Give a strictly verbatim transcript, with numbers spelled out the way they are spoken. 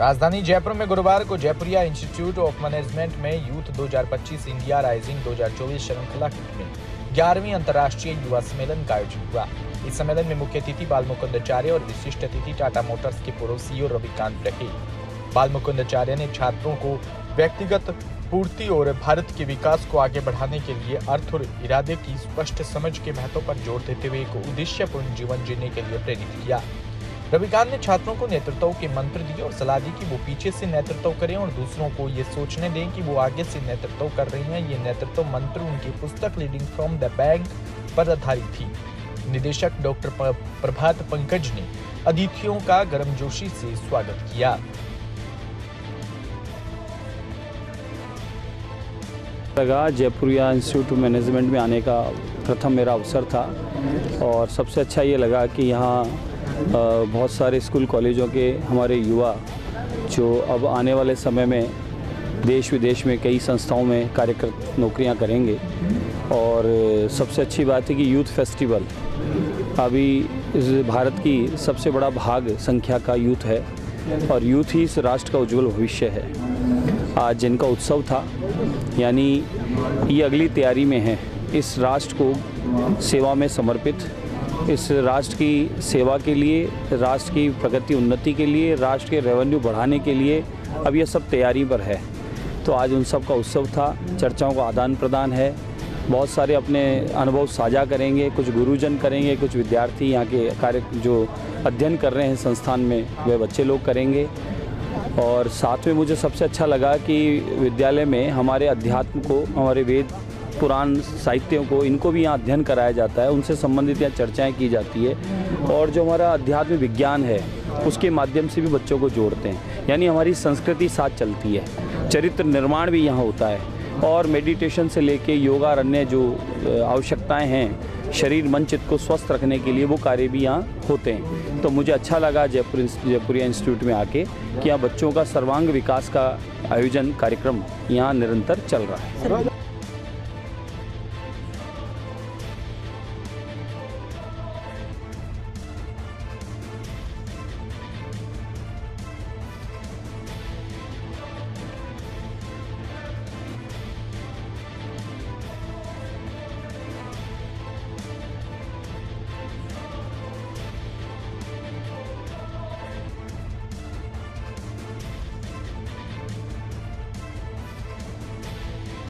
राजधानी जयपुर में गुरुवार को जयपुरिया इंस्टीट्यूट ऑफ मैनेजमेंट में यूथ दो हज़ार पच्चीस इंडिया राइजिंग दो हज़ार चौबीस श्रृंखला में ग्यारहवीं अंतर्राष्ट्रीय युवा सम्मेलन का आयोजन हुआ। इस सम्मेलन में मुख्य अतिथि बालमुकुंदाचार्य और विशिष्ट अतिथि टाटा मोटर्स के पूर्व सीईओ रविकांत रहे। बालमुकुंदाचार्य ने छात्रों को व्यक्तिगत पूर्ति और भारत के विकास को आगे बढ़ाने के लिए अर्थ और इरादे की स्पष्ट समझ के महत्व पर जोर देते हुए एक उद्देश्यपूर्ण जीवन जीने के लिए प्रेरित किया। रविकांत ने छात्रों को नेतृत्व के मंत्र दिए और सलाह दी कि वो पीछे से नेतृत्व करें और दूसरों को ये सोचने दें कि वो आगे से नेतृत्व कर रहे हैं। ये नेतृत्व मंत्र उनकी पुस्तक लीडिंग फ्रॉम द बैंक पर आधारित थी। निदेशक डॉक्टर प्रभात पंकज ने अतिथियों का गर्मजोशी से स्वागत किया। लगा जयपुरिया इंस्टीट्यूट ऑफ मैनेजमेंट में आने का प्रथम मेरा अवसर था और सबसे अच्छा ये लगा कि यहाँ बहुत सारे स्कूल कॉलेजों के हमारे युवा जो अब आने वाले समय में देश विदेश में कई संस्थाओं में कार्यरत नौकरियां करेंगे। और सबसे अच्छी बात है कि यूथ फेस्टिवल अभी इस भारत की सबसे बड़ा भाग संख्या का यूथ है और यूथ ही इस राष्ट्र का उज्जवल भविष्य है। आज जिनका उत्सव था यानी ये अगली तैयारी में है इस राष्ट्र को सेवा में समर्पित, इस राष्ट्र की सेवा के लिए, राष्ट्र की प्रगति उन्नति के लिए, राष्ट्र के रेवेन्यू बढ़ाने के लिए अब ये सब तैयारी पर है। तो आज उन सब का उत्सव था, चर्चाओं का आदान प्रदान है, बहुत सारे अपने अनुभव साझा करेंगे, कुछ गुरुजन करेंगे, कुछ विद्यार्थी यहाँ के कार्य जो अध्ययन कर रहे हैं संस्थान में वे बच्चे लोग करेंगे। और साथ में मुझे सबसे अच्छा लगा कि विद्यालय में हमारे अध्यात्म को, हमारे वेद पुराण साहित्यों को, इनको भी यहाँ अध्ययन कराया जाता है, उनसे संबंधित यहाँ चर्चाएं की जाती है और जो हमारा अध्यात्म विज्ञान है उसके माध्यम से भी बच्चों को जोड़ते हैं। यानी हमारी संस्कृति साथ चलती है, चरित्र निर्माण भी यहाँ होता है और मेडिटेशन से लेके योगा और अन्य जो आवश्यकताएं हैं शरीर मन चित्त को स्वस्थ रखने के लिए वो कार्य भी यहाँ होते हैं। तो मुझे अच्छा लगा जयपुर जयपुरिया इंस्टीट्यूट में आके कि यहाँ बच्चों का सर्वांग विकास का आयोजन कार्यक्रम यहाँ निरंतर चल रहा है।